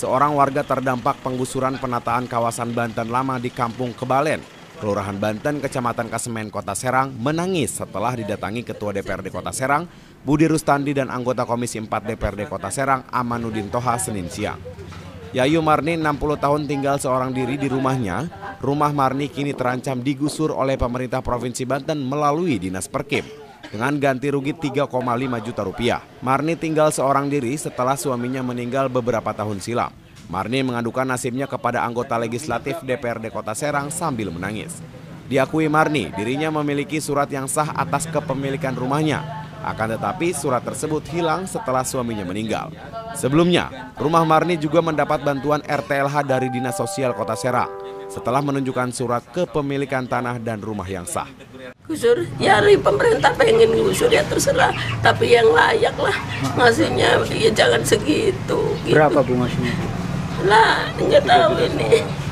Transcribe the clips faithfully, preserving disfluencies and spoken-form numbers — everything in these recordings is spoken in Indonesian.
seorang warga terdampak penggusuran penataan kawasan Banten Lama di Kampung Kebalen, Kelurahan Banten, Kecamatan Kasemen, Kota Serang, menangis setelah didatangi Ketua D P R D Kota Serang, Budi Rustandi, dan anggota Komisi empat D P R D Kota Serang, Amanuddin Thoha, Senin siang. Yayu Marni, enam puluh tahun, tinggal seorang diri di rumahnya. Rumah Marni kini terancam digusur oleh pemerintah Provinsi Banten melalui Dinas Perkim dengan ganti rugi tiga koma lima juta rupiah. Marni tinggal seorang diri setelah suaminya meninggal beberapa tahun silam. Marni mengadukan nasibnya kepada anggota legislatif D P R D Kota Serang sambil menangis. Diakui Marni, dirinya memiliki surat yang sah atas kepemilikan rumahnya. Akan tetapi surat tersebut hilang setelah suaminya meninggal. Sebelumnya, rumah Marni juga mendapat bantuan R T L H dari Dinas Sosial Kota Serang setelah menunjukkan surat kepemilikan tanah dan rumah yang sah. Gusur, ya pemerintah pengen gusur ya terserah, tapi yang layak lah ngasihnya, ya jangan segitu. Gitu. Berapa Bu ngasihnya? Lah, nggak tahu ini.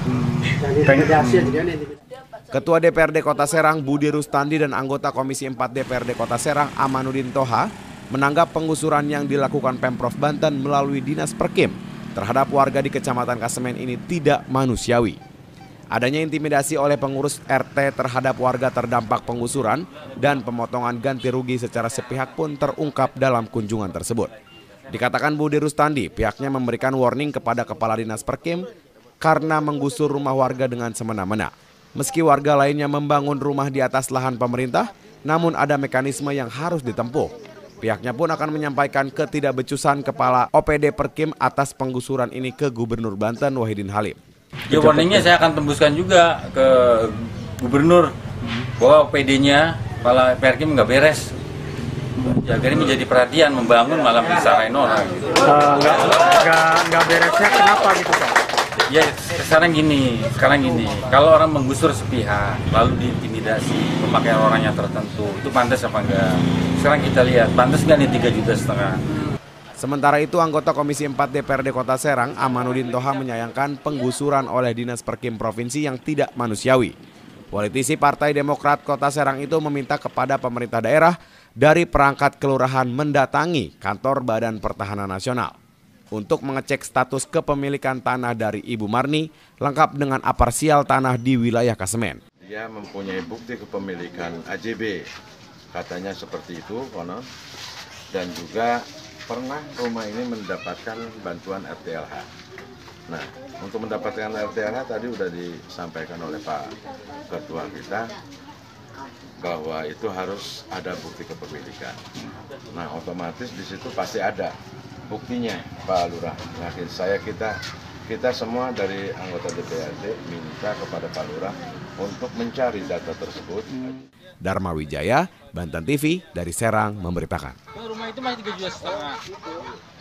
Hmm. Ketua D P R D Kota Serang Budi Rustandi dan anggota Komisi empat D P R D Kota Serang Amanuddin Thoha menanggap penggusuran yang dilakukan Pemprov Banten melalui Dinas Perkim terhadap warga di Kecamatan Kasemen ini tidak manusiawi. Adanya intimidasi oleh pengurus R T terhadap warga terdampak penggusuran dan pemotongan ganti rugi secara sepihak pun terungkap dalam kunjungan tersebut. Dikatakan Budi Rustandi, pihaknya memberikan warning kepada Kepala Dinas Perkim karena menggusur rumah warga dengan semena-mena. Meski warga lainnya membangun rumah di atas lahan pemerintah, namun ada mekanisme yang harus ditempuh. Pihaknya pun akan menyampaikan ketidakbecusan Kepala O P D Perkim atas penggusuran ini ke Gubernur Banten Wahidin Halim. Ya, warningnya saya akan tembuskan juga ke Gubernur bahwa O P D-nya Kepala Perkim nggak beres. Ya, jadi menjadi perhatian membangun malam disalahin orang. Gitu. Uh, nggak, nggak, nggak beresnya kenapa gitu Pak? Ya sekarang gini, sekarang gini, kalau orang menggusur sepihak, lalu diintimidasi, pemakaian orangnya tertentu, itu pantas apa enggak? Sekarang kita lihat, pantas nggak nih tiga juta setengah? Sementara itu, anggota Komisi empat D P R D Kota Serang, Amanuddin Thoha, menyayangkan penggusuran oleh Dinas Perkim Provinsi yang tidak manusiawi. Politisi Partai Demokrat Kota Serang itu meminta kepada pemerintah daerah dari perangkat kelurahan mendatangi kantor Badan Pertahanan Nasional untuk mengecek status kepemilikan tanah dari Ibu Marni lengkap dengan aparsial tanah di wilayah Kasemen. Dia mempunyai bukti kepemilikan A J B, katanya seperti itu, konon. Dan juga pernah rumah ini mendapatkan bantuan R T L H. Nah, untuk mendapatkan R T L H tadi sudah disampaikan oleh Pak Ketua kita bahwa itu harus ada bukti kepemilikan. Nah, otomatis di situ pasti ada buktinya, Pak Lurah. Nah, saya kita kita semua dari anggota D P R D minta kepada Pak Lurah untuk mencari data tersebut. Dharma Wijaya, Banten T V dari Serang memberitakan. Rumah itu masih tiga juta setengah.